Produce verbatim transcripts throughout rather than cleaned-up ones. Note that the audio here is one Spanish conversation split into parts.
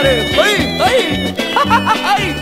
compadre. ¡Ay, ay! ¡Ay!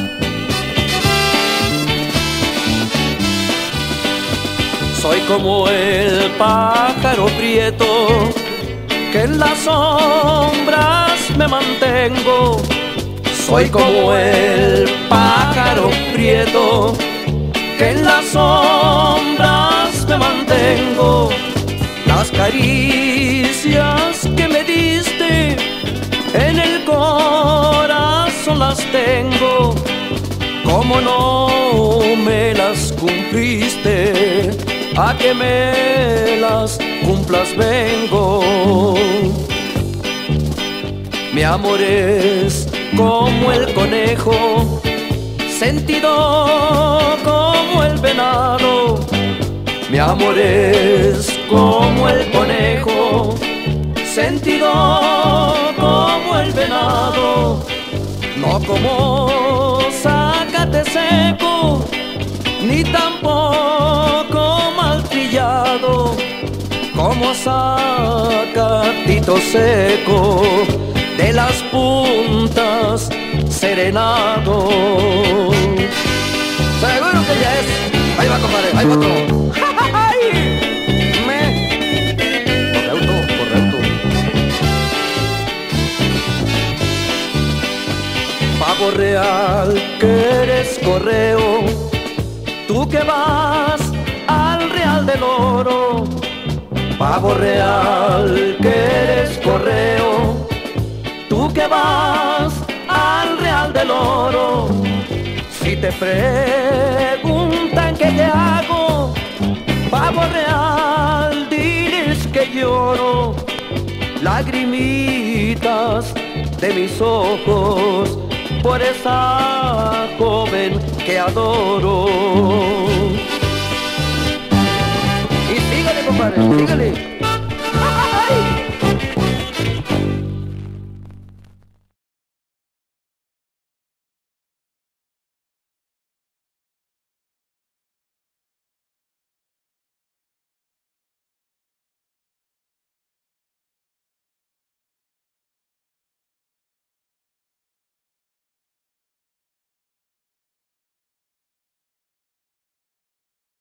Soy como el pájaro prieto que en las sombras me mantengo. Soy como el pájaro prieto que en las sombras me mantengo. Las caricias que me diste en el corazón las tengo. Como no me las cumpliste, a que me las cumplas vengo. Mi amor es como el conejo, sentido como el venado. Mi amor es como el conejo, sentido como el venado. No como zacate seco, ni tampoco maltrillado, como zacatito seco de las puntas serenado. Seguro que ya es. Ahí va, compadre, ahí va otro. Me. Correcto, correcto. Pavo real que eres correo, tú que vas al Real del Oro. Pavo real que eres correo, tú que vas al Real del Oro. Si te preguntan qué te hago, pavo real, diles que lloro. Lagrimitas de mis ojos por esa joven que adoro. Y sígale, compadre, sígale.